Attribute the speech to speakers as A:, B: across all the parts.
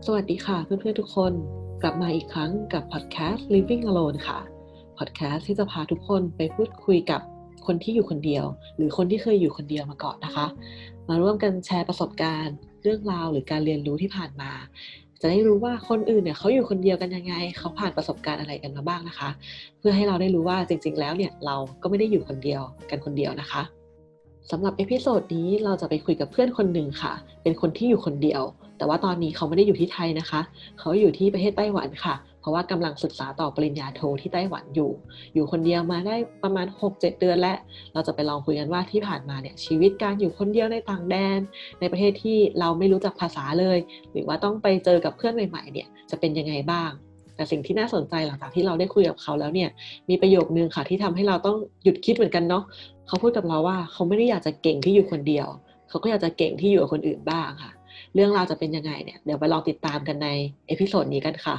A: วัสดีค่ะเพื่อนๆทุกคนกลับมาอีกครั้งกับพอดแคสต์ Living Alone ค่ะพอดแคสต์ที่จะพาทุกคนไปพูดคุยกับคนที่อยู่คนเดียวหรือคนที่เคยอยู่คนเดียวมาก่อนนะคะมาร่วมกันแชร์ประสบการณ์เรื่องราวหรือการเรียนรู้ที่ผ่านมาจะได้รู้ว่าคนอื่นเนี่ยเขาอยู่คนเดียวกันยังไงเขาผ่านประสบการณ์อะไรกันมาบ้างนะคะเพื่อให้เราได้รู้ว่าจริงๆแล้วเนี่ยเราก็ไม่ได้อยู่คนเดียวกันคนเดียวนะคะสำหรับเอพิโซดนี้เราจะไปคุยกับเพื่อนคนหนึ่งค่ะเป็นคนที่อยู่คนเดียวแต่ว่าตอนนี้เขาไม่ได้อยู่ที่ไทยนะคะเขาอยู่ที่ประเทศไต้หวันค่ะเพราะว่ากำลังศึกษาต่อปริญญาโทที่ไต้หวันอยู่คนเดียวมาได้ประมาณ 6-7 เดือนแล้วเราจะไปลองคุยกันว่าที่ผ่านมาเนี่ยชีวิตการอยู่คนเดียวในต่างแดนในประเทศที่เราไม่รู้จักภาษาเลยหรือว่าต้องไปเจอกับเพื่อนใหม่ๆเนี่ยจะเป็นยังไงบ้างแต่สิ่งที่น่าสนใจหลังจากที่เราได้คุยกับเขาแล้วเนี่ยมีประโยคนึงค่ะที่ทำให้เราต้องหยุดคิดเหมือนกันเนาะเขาพูดกับเราว่าเขาไม่ได้อยากจะเก่งที่อยู่คนเดียวเขาก็อยากจะเก่งที่อยู่กับคนอื่นบ้างค่ะเรื่องราวจะเป็นยังไงเนี่ยเดี๋ยวไปลองติดตามกันในเอพิโซดนี้กันค่ะ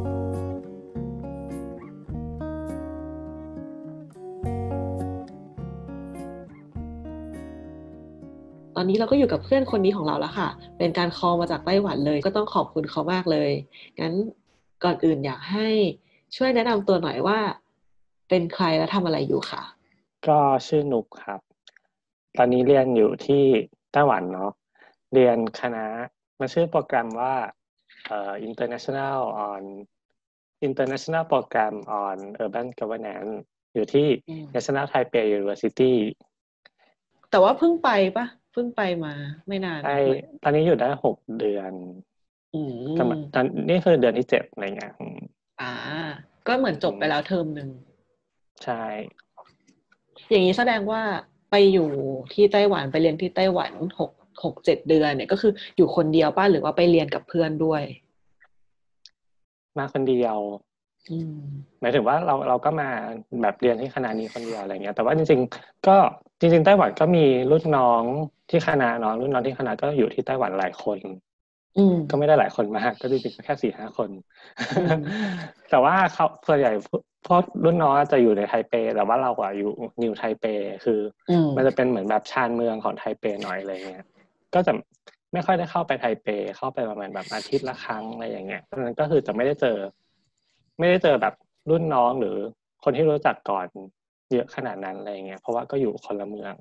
A: ตอนนี้เราก็อยู่กับเพื่อนคนนี้ของเราแล้วค่ะเป็นการคอลมาจากไต้หวันเลยก็ต้องขอบคุณเขามากเลยงั้นก่อนอื่นอยากให้ช่วยแนะนำตัวหน่อยว่าเป็นใครและทำอะไรอยู่ค่ะ
B: ก็ชื่อนุกครับตอนนี้เรียนอยู่ที่ไต้หวันเนาะเรียนคณะมันชื่อโปรแกรมว่าInternational on International Program on Urban Governance อยู่ที่ National Taipei University
A: แต่ว่าเพิ่งไปปะเพิ่งไปมาไม่นาน
B: ใช่ตอนนี้อยู่ได้6 เดือนตอนนี่คือเดือนที่7อะไรเงี้ย
A: ก็เหมือนจบไปแล้วเทอมหนึ่ง
B: ใช่
A: อย่างนี้แสดงว่าไปอยู่ที่ไต้หวันไปเรียนที่ไต้หวัน6-7 เดือนเนี่ยก็คืออยู่คนเดียวป่ะหรือว่าไปเรียนกับเพื่อนด้วย
B: มาคนเดียวหมายถึงว่าเราก็มาแบบเรียนที่คณะนี้คนเดียวอะไรเงี้ยแต่ว่าจริงๆไต้หวันก็มีรุ่นน้องที่คณะเนาะรุ่นน้องที่คณะก็อยู่ที่ไต้หวันหลายคนก็ไม่ได้หลายคนมากก็จริงๆแค่4-5 คนแต่ว่าเขาส่วนใหญ่พวกรุ่นน้องจะอยู่ในไทเปแต่ว่าเราอะอยู่นิวไทเปคือมันจะเป็นเหมือนแบบชานเมืองของไทเปหน่อยอะไรเงี้ยก็จะไม่ค่อยได้เข้าไปไทเปเข้าไปประมาณแบบอาทิตย์ละครั้งอะไรอย่างเงี้ยเพราะฉะนั้นก็คือจะไม่ได้เจอแบบรุ่นน้องหรือคนที่รู้จักก่อนเยอะขนาดนั้นอะไรเงี้ยเพราะว่าก็อยู่คนละเมือง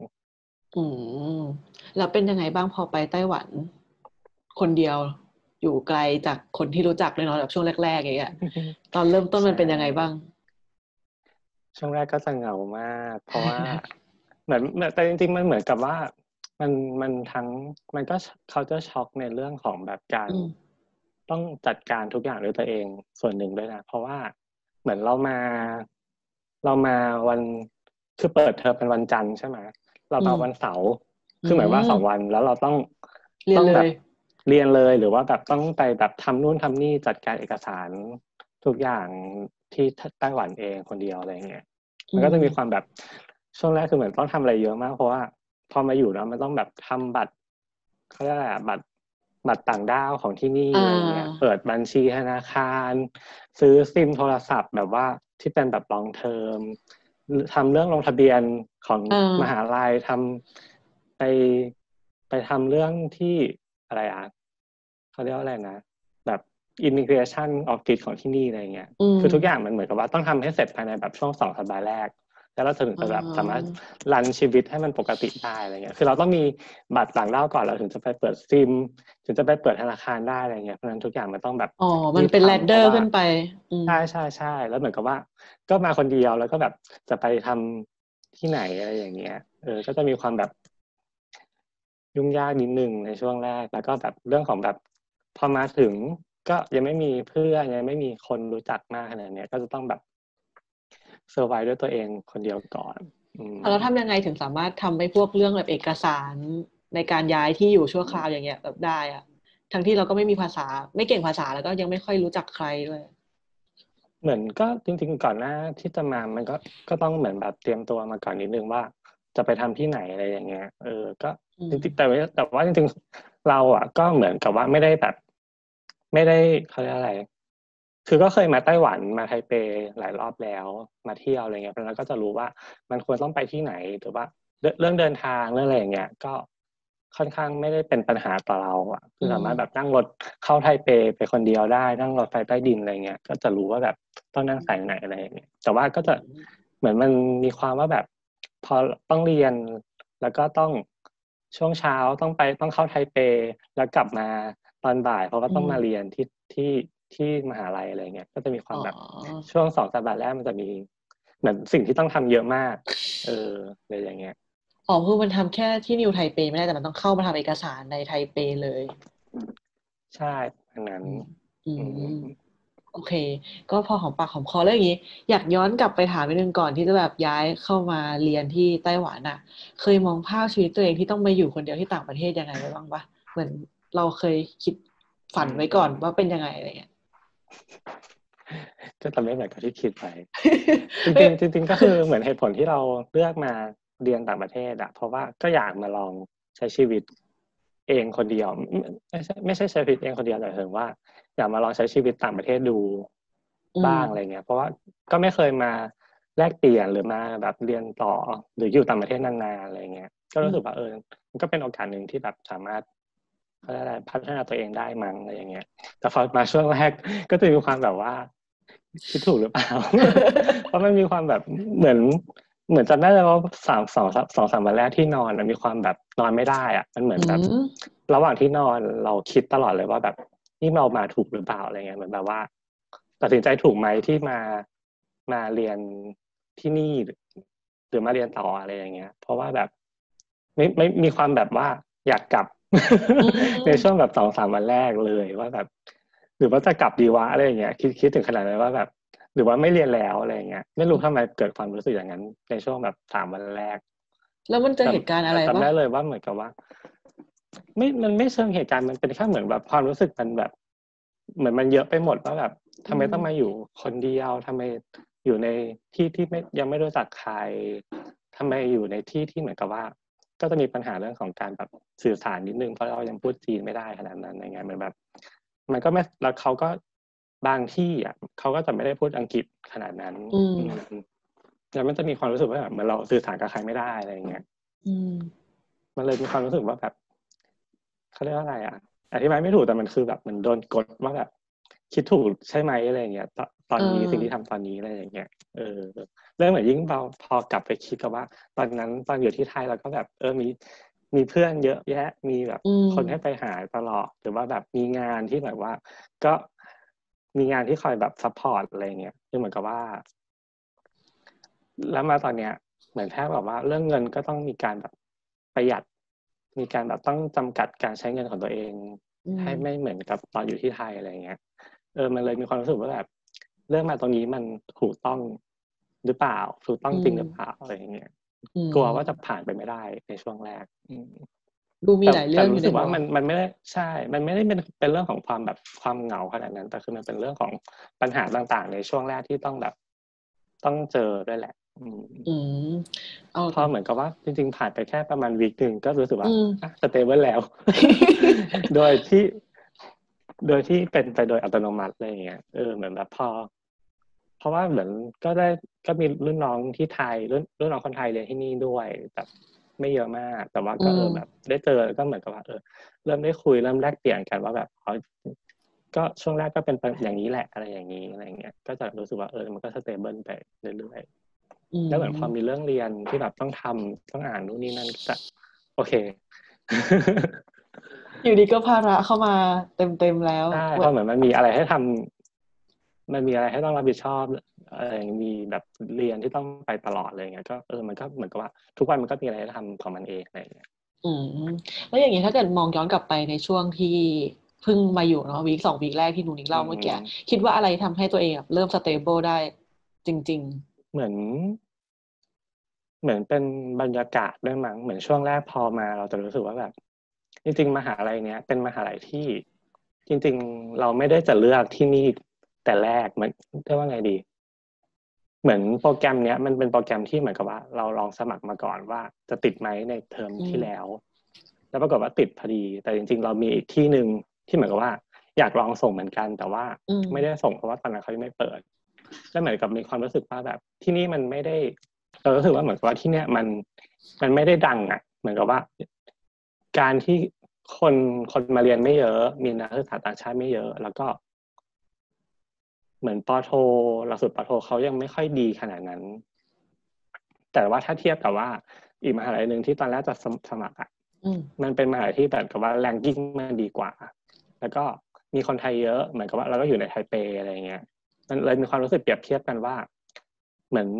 A: แล้วเป็นยังไงบ้างพอไปไต้หวันคนเดียวอยู่ไกลจากคนที่รู้จักเลยเนาะแบบช่วงแรกๆอย่างเงี้ยตอนเริ่มต้นมันเป็นยังไงบ้าง
B: ช่วงแรกก็จะเหงามากเพราะว่าเหมือนแต่จริงๆมันเหมือนกับว่ามันทั้งมันก็culture shockในเรื่องของแบบการต้องจัดการทุกอย่างด้วยตัวเองส่วนหนึ่งด้วยนะเพราะว่าเหมือนเรามาวันคือเปิดเทอมเป็นวันจันทร์ใช่ไหมเรามาวันเสาร์คือเหมือนว่า2 วันแล้วเราต้องแบบเรียนเลยหรือว่าแบบต้องไปแบบทำนู่นทำนี่จัดการเอกสารทุกอย่างที่ไต้หวันเองคนเดียวอะไรเงี้ยมันก็จะมีความแบบช่วงแรกคือเหมือนต้องทำอะไรเยอะมากเพราะว่าพอมาอยู่แล้วมันต้องแบบทำบัตรเขาเรียกอะไรบัตรต่างด้าวของที่นี่อะไรเงี้ยเปิดบัญชีธนาคารซื้อซิมโทรศัพท์แบบว่าที่เป็นแบบ long term ทำเรื่องลงทะเบียนของมหาลัยทำไปทำเรื่องที่อะไรเขาเรียกว่าอะไรนะแบบ immigration office ของที่นี่อะไรเงี้ยคือทุกอย่างมันเหมือนกับว่าต้องทำให้เสร็จภายในแบบช่วง2 สัปดาห์แรกแล้วเราถึงจะแบบสามารถรันชีวิตให้มันปกติได้อะไรเงี้ยคือเราต้องมีบัตรต่างด้าวก่อนเราถึงจะไปเปิดซิมถึงจะไปเปิดธนาคารได้อะไรเงี้ยเพราะฉะนั้นทุกอย่างมันต้องแบบ
A: มันเป็นแลดเดอร์ขึ้นไป
B: ใช่แล้วเหมือนกับว่าก็มาคนเดียวแล้วก็แบบจะไปทำที่ไหนอะไรอย่างเงี้ยก็จะมีความแบบยุ่งยากนิดนึงในช่วงแรกแล้วก็แบบเรื่องของแบบพอมาถึงก็ยังไม่มีเพื่อนยังไม่มีคนรู้จักมากขนาดนี้ก็จะต้องแบบเซอร์ไวด้วยตัวเองคนเดียวก่อน
A: แล้วทำยังไงถึงสามารถทำให้พวกเรื่องแบบเอกสารในการย้ายที่อยู่ชั่วคราวอย่างเงี้ยแบบได้อะทั้งที่เราก็ไม่มีภาษาไม่เก่งภาษาแล้วก็ยังไม่ค่อยรู้จักใครด้วย
B: เหมือนก็จริงๆก่อนหน้าที่จะมามันก็ต้องเหมือนแบบเตรียมตัวมาก่อนนิดนึงว่าจะไปทำที่ไหนอะไรอย่างเงี้ยก็จริงๆแต่ว่าจริงๆเราก็เหมือนกับว่าไม่ได้แบบไม่ได้เขาเรียกอะไรคือก็เคยมาไต้หวันมาไทเปหลายรอบแล้วมาเที่ยวอะไรเงี้ยเพราะฉะนั้นก็จะรู้ว่ามันควรต้องไปที่ไหนหรือว่าเรื่องเดินทางเรื่องอะไรอย่างเงี้ยค่อนข้างไม่ได้เป็นปัญหาต่อเราอ่ะคือสามารถแบบนั่งรถเข้าไทเปไปคนเดียวได้นั่งรถไฟใต้ดินอะไรเงี้ยก็จะรู้ว่าแบบต้องนั่งสายไหนอะไรอย่างเงี้ยแต่ว่าก็จะเหมือนมันมีความว่าแบบพอต้องเรียนแล้วก็ต้องช่วงเช้าต้องเข้าไทเปแล้วกลับมาตอนบ่ายเพราะว่าต้องมาเรียนที่ที่มหาลัยอะไรเงี้ยก็จะมีความแบบช่วง2 สัปดาห์แรกมันจะมีเหมือนสิ่งที่ต้องทำเยอะมากอะไรอย่างเงี้ย
A: คือมันทำแค่ที่นิวไทเปไม่ได้แต่มันต้องเข้ามาทำเอกสารในไทเปเลย
B: ใช่อันนั้น
A: อื
B: อื
A: ม
B: ม
A: โอเคก็พอหอมปากหอมคอแล้วอย่างนี้อยากย้อนกลับไปถามนิดนึงก่อนที่จะแบบย้ายเข้ามาเรียนที่ไต้หวันอ่ะเคยมองภาพชีวิตตัวเองที่ต้องไปอยู่คนเดียวที่ต่างประเทศยังไงไว้บ้างปะเหมือนเราเคยคิดฝันไว้ก่อนว่าเป็นยังไงอะไรเงี้ย
B: ก็จะไม่เหมือนกับที่คิดไปจริงๆจริงๆก็คือเหมือนเหตุผลที่เราเลือกมาเรียนต่างประเทศอะเพราะว่าก็อยากมาลองใช้ชีวิตเองคนเดียวไม่ใช่ใช้ชีวิตเองคนเดียวแต่ถึงว่าอยากมาลองใช้ชีวิตต่างประเทศดูบ้างอะไรเงี้ยเพราะว่าก็ไม่เคยมาแลกเปลี่ยนหรือมาแบบเรียนต่อหรืออยู่ต่างประเทศนานๆอะไรเงี้ยก็รู้สึกว่ามันก็เป็นโอกาสหนึ่งที่แบบสามารถเขาเรียกอะไรพัฒนาตัวเองได้มั้งอะไรอย่างเงี้ยแต่พอมาช่วงแรกก็จะมีความแบบว่า คิดถูกหรือเปล่า เพราะมันมีความแบบเหมือนจำได้เลยว่าสองสามวันแรกที่นอนมันมีความแบบนอนไม่ได้อะมันเหมือนแบบระหว่างที่นอนเราคิดตลอดเลยว่าแบบนี่เรามาถูกหรือเปล่าอะไรเงี้ยเหมือนแบบว่าตัดสินใจถูกไหมที่มาเรียนที่นี่หรือมาเรียนต่ออะไรอย่างเงี้ยเพราะว่าแบบไม่มีความแบบว่าอยากกลับ ในช่วงแบบ2-3 วันแรกเลยว่าแบบหรือว่าจะกลับดีวะอะไรอย่างเงี้ยคิดถึงขนาดนั้นว่าแบบหรือว่าไม่เรียนแล้วอะไรอย่างเงี้ยไม่รู้ทำไมเกิดความรู้สึกอย่างนั้นในช่วงแบบ3 วันแรก
A: แล้วมันเจอ
B: แต่
A: เหตุการณ์
B: แต่
A: อะไรปะ
B: จำได้เลยว่าเหมือนกับว่ามันไม่เชิงเหตุการณ์มันเป็นแค่เหมือนแบบความรู้สึกมันแบบเหมือนมันเยอะไปหมดว่าแบบทำไมต้องมาอยู่คนเดียวทำไมอยู่ในที่ที่ยังไม่รู้จักใครทำไมอยู่ในที่ที่เหมือนกับว่า ก็จะมีปัญหาเรื่องของการแบบสื่อสารนิดนึงเพราะเรายังพูดจีนไม่ได้ขนาดนั้นอะไรเงี้ยเหมือนแบบมันก็ไม่แล้วเขาก็บางที่อ่ะเขาก็จะไม่ได้พูดอังกฤษขนาดนั้นแล้วมันจะมีความรู้สึกว่าแบบเหมือนเราสื่อสารกับใครไม่ได้อะไรเงี้ยมันเลยมีความรู้สึกว่าแบบเขาเรียกว่าอะไรอ่ะอธิบายไม่ถูกแต่มันคือแบบมันโดนกดว่าแบบคิดถูกใช่ไหมอะไรเงี้ยตอนนี้สิ่งที่ทำตอนนี้อะไรอย่างเงี้ยเออเรื่องเหมือนยิ่งเราพอกลับไปคิดกับว่าตอนนั้นตอนอยู่ที่ไทยเราก็แบบมีเพื่อนเยอะแยะมีแบบคนให้ไปหาตลอดหรือว่าแบบมีงานที่แบบว่าก็มีงานที่คอยแบบซัพพอร์ตอะไรเงี้ยคือเหมือนกับว่าแล้วมาตอนเนี้ยเหมือนแค่แบบว่าเรื่องเงินก็ต้องมีการแบบประหยัดมีการแบบต้องจำกัดการใช้เงินของตัวเองให้ไม่เหมือนกับตอนอยู่ที่ไทยอะไรเงี้ยมันเลยมีความรู้สึกว่าแบบเรื่องมาตรงนี้มันถูกต้องหรือเปล่าถูกต้องจริงหรือเปล่าอะไรอย่างเงี้ยกลัวว่าจะผ่านไปไม่ได้ในช่วงแรก
A: ดูมี
B: แต่
A: หลายเรื่
B: แต่รู้สึกว่า
A: องอยู่ในหัว
B: มันไม่ได้ใช่มันไม่ได้เป็นเรื่องของความแบบความเหงาขนาดนั้นแต่คือมันเป็นเรื่องของปัญหาต่างๆในช่วงแรกที่ต้องแบบต้องเจอด้วยแหละ
A: เอา
B: พอเหมือนกับว่าจริงๆผ่านไปแค่ประมาณวีคหนึ่งก็รู้สึกว่าสเตเบิลแล้ว โดยที่เป็นไปโดยอัตโนมัติอะไรอย่างเงี้ยเหมือนแบบเพราะว่าเหมือนก็มีรุ่นน้องที่ไทยรุ่นน้องคนไทยเรียนที่นี่ด้วยแบบไม่เยอะมากแต่ว่าก็แบบได้เจอก็เหมือนกับว่าเริ่มได้คุยเริ่มแลกเปลี่ยนกันว่าแบบก็ช่วงแรกก็เป็นอย่างนี้แหละอะไรอย่างนี้อะไรเงี้ยก็จะรู้สึกว่ามันก็สเตเบิลไปเรื่อยๆแล้วเหมือนพอมีเรื่องเรียนที่แบบต้องทำต้องอ่านนู่นนี่นั่นก็จะโอเค
A: อยู่ดีก็ภาระเข้ามาเต็มแล้ว
B: ใช่เพราะเหมือนมันมีอะไรให้ทำมันมีอะไรให้ต้องรับผิดชอบอะไรมีแบบเรียนที่ต้องไปตลอดอะไรเงี้ยก็มันก็เหมือนกับว่าทุกวันมันก็มีอะไรให้ทำของมันเองอะไรเงี้ย
A: อืมแล้วอย่างนี้ถ้าเกิดมองย้อนกลับไปในช่วงที่เพิ่งมาอยู่เนาะวีค 2 วีคแรกที่หนูนิก
B: อื
A: เล่าเมื่อกี้
B: ม
A: คิดว่าอะไรทำให้ตัวเองแบบเริ่มสเตเบิลได้จริง
B: เหมือนเป็นบรรยากาศด้วยมั้งเหมือนช่วงแรกพอมาเราจะรู้สึกว่าแบบจริงๆมหาลัยเนี้ยเป็นมหาลัยที่จริงๆเราไม่ได้จะเลือกที่นี่แต่แรกมันเรียกว่าไงดี เหมือนโปรแกรมเนี้ยมันเป็นโปรแกรมที่เหมือนกับว่าเราลองสมัครมาก่อนว่าจะติดไหมในเทอมที่แล้วแล้วปรากฏว่าติดพอดีแต่จริงๆเรามีอีกที่หนึ่งที่เหมือนกับว่าอยากลองส่งเหมือนกันแต่ว่าไม่ได้ส่งเพราะว่าตอนนั้นเขายังไม่เปิดแล้วเหมือนกับมีความรู้สึกว่าแบบที่นี่มันไม่ได้เรารู้สึกว่าเหมือนกับว่าที่เนี้ยมันไม่ได้ดังอ่ะเหมือนกับว่าการที่คนมาเรียนไม่เยอะมีนักศึกษาต่างชาติไม่เยอะแล้วก็เหมือนปอโทหลักสูตรปอโทเขายังไม่ค่อยดีขนาดนั้นแต่ว่าถ้าเทียบกับว่าอีกมหาลัยนึงที่ตอนแรกจะสมัครอ่ะมันเป็นมหาลัยที่แบบกับว่าแรงกิ้งมันดีกว่าแล้วก็มีคนไทยเยอะเหมือนกับว่าเราก็อยู่ในไทเปอะไรเงี้ยมันเลยมีความรู้สึกเปรียบเทียบกันว่าเหมือน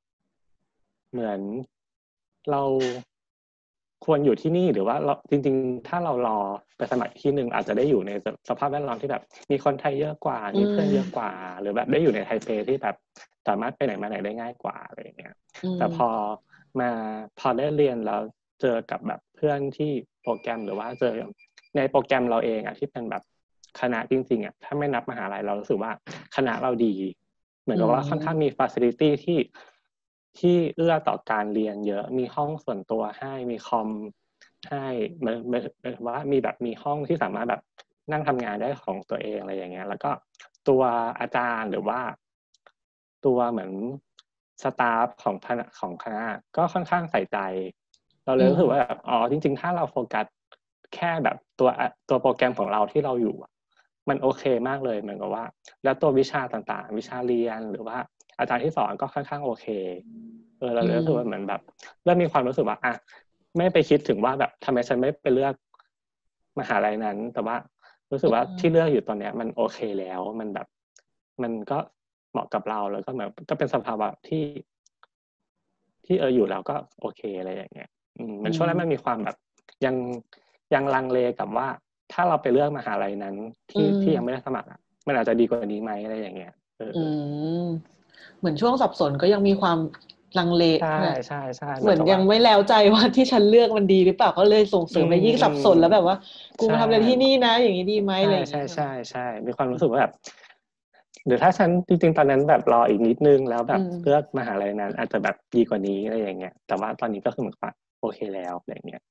B: เราควรอยู่ที่นี่หรือว่าเราจริงๆถ้าเรารอไปสมัครที่นึงอาจจะได้อยู่ในสภาพแวดล้อมที่แบบมีคนไทยเยอะกว่ามีเพื่อนเยอะกว่าหรือแบบได้อยู่ในไทเปที่แบบสามารถไปไหนมาไหนได้ง่ายกว่าอะไรอย่างเงี้ยแต่พอได้เรียนแล้วเจอกับแบบเพื่อนที่โปรแกรมหรือว่าเจอในโปรแกรมเราเองอ่ะที่เป็นแบบคณะจริงๆอ่ะถ้าไม่นับมหาลัยเรารู้สึกว่าคณะเราดีเหมือนกับว่าค่อนข้างมีฟาซิลิตี้ที่เอื้อต่อการเรียนเยอะมีห้องส่วนตัวให้มีคอมให้เหมือนว่ามีห้องที่สามารถแบบนั่งทำงานได้ของตัวเองอะไรอย่างเงี้ยแล้วก็ตัวอาจารย์หรือว่าตัวเหมือนสตาฟของคณะก็ค่อนข้างใส่ใจเราเลยรู้สึกว่าแบบอ๋อจริงๆถ้าเราโฟกัสแค่แบบตัวโปรแกรมของเราที่เราอยู่มันโอเคมากเลยเหมือนกับว่าแล้วตัววิชาต่างๆวิชาเรียนหรือว่าอาจารย์ที่สอนก็ค่อนข้างโอเคเราเลยรู้สึกว่าเหมือนแบบเริ่มมีความรู้สึกว่าไม่ไปคิดถึงว่าแบบทำไมฉันไม่ไปเลือกมหาลัยนั้นแต่ว่ารู้สึกว่าที่เลือกอยู่ตอนเนี้ยมันโอเคแล้วมันแบบมันก็เหมาะกับเราแล้วก็แบบก็เป็นสภาวะที่อยู่แล้วก็โอเคอะไรอย่างเงี้ยมันช่วงนั้นมันมีความแบบยังลังเลกับว่าถ้าเราไปเลือกมหาลัยนั้นที่ยังไม่ได้สมัครมันอาจจะดีกว่านี้ไหมอะไรอย่างเงี้ย
A: เหมือนช่วงสับสนก็ยังมีความลังเล
B: ใช่
A: เหมือนยังไม่แล้วใจว่าที่ฉันเลือกมันดีหรือเปล่าก็เลยส่งเสริมให้ยิ่งสับสนแล้วแบบว่ากูมาทำอะไรที่นี่นะอย่างนี้ดีไหมอะไรอย่างเงี้ย
B: ใช่มีความรู้สึกว่าแบบหรือถ้าฉันจริงๆตอนนั้นแบบรออีกนิดนึงแล้วแบบเลือกมหาลัยนั้นอาจจะแบบดีกว่านี้อะไรอย่างเงี้ยแต่ว่าตอนนี้ก็คือเหมือนว่าโอเคแล้วอะไรอย่างเงี้ย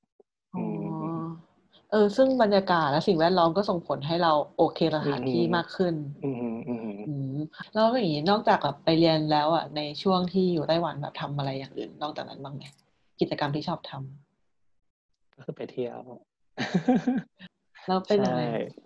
A: ซึ่งบรรยากาศและสิ่งแวดล้อมก็ส่งผลให้เราโอเคสถานที่มากขึ้นแล้วอย่างนี้นอกจากแบบไปเรียนแล้วอ่ะในช่วงที่อยู่ไต้หวันแบบทำอะไรอย่างอื่นนอกจากนั้นบ้างไหมกิจกรรมที่ชอบท
B: ำก็คือไปเที่ยว
A: แล้วเป็นยังไง